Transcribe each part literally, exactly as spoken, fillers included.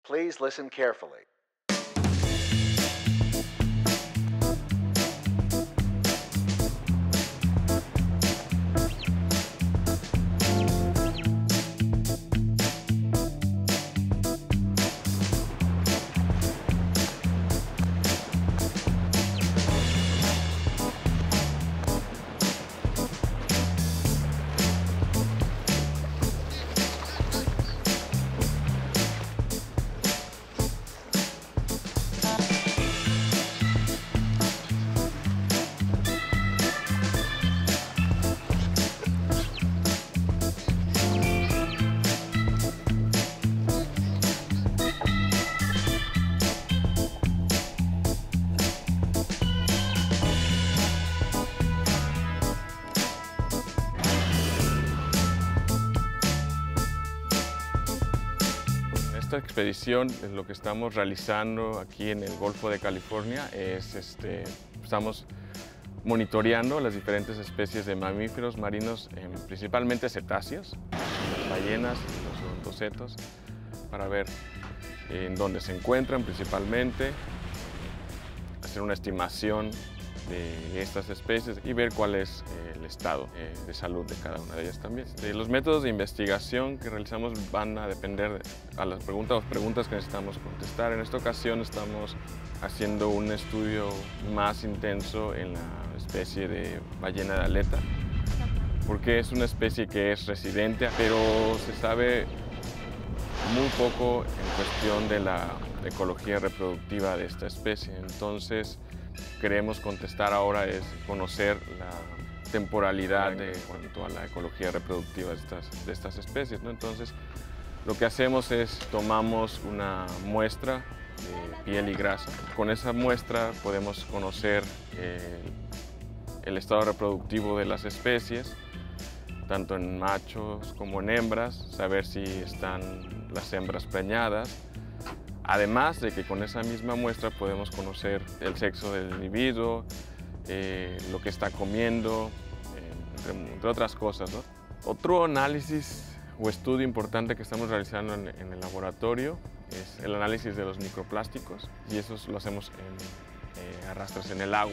Please listen carefully. Esta expedición, lo que estamos realizando aquí en el Golfo de California es, este, estamos monitoreando las diferentes especies de mamíferos marinos, eh, principalmente cetáceos, las ballenas, los odontocetos, para ver eh, en dónde se encuentran principalmente, hacer una estimación de estas especies y ver cuál es eh, el estado eh, de salud de cada una de ellas también. De los métodos de investigación que realizamos van a depender de a las preguntas, preguntas que necesitamos contestar. En esta ocasión estamos haciendo un estudio más intenso en la especie de ballena de aleta, porque es una especie que es residente, pero se sabe muy poco en cuestión de la ecología reproductiva de esta especie. Entonces, queremos contestar ahora es conocer la temporalidad de cuanto a la ecología reproductiva de estas, de estas especies, ¿no? Entonces, lo que hacemos es tomamos una muestra de piel y grasa. Con esa muestra podemos conocer eh, el estado reproductivo de las especies, tanto en machos como en hembras, saber si están las hembras preñadas. Además de que con esa misma muestra podemos conocer el sexo del individuo, eh, lo que está comiendo, eh, entre, entre otras cosas, ¿no? Otro análisis o estudio importante que estamos realizando en, en el laboratorio es el análisis de los microplásticos, y eso lo hacemos en eh, arrastras en el agua.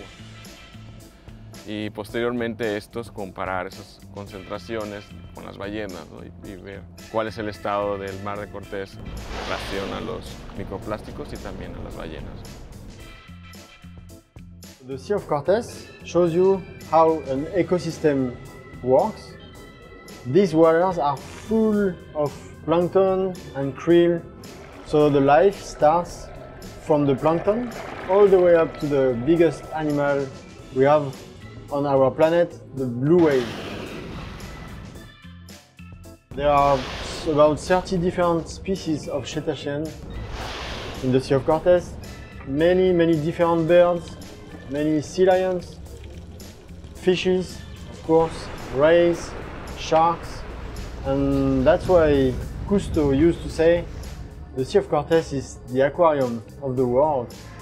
Y posteriormente estos comparar esas concentraciones con las ballenas, ¿no? y, y ver cuál es el estado del mar de Cortés en relación a los microplásticos y también a las ballenas. The Sea of Cortés shows you how an ecosystem works. These waters are full of plankton and krill, so the life starts from the plankton all the way up to the biggest animal we have on our planet, the blue whale. There are about thirty different species of cetacean in the Sea of Cortés. Many, many different birds, many sea lions, fishes, of course, rays, sharks, and that's why Cousteau used to say the Sea of Cortés is the aquarium of the world.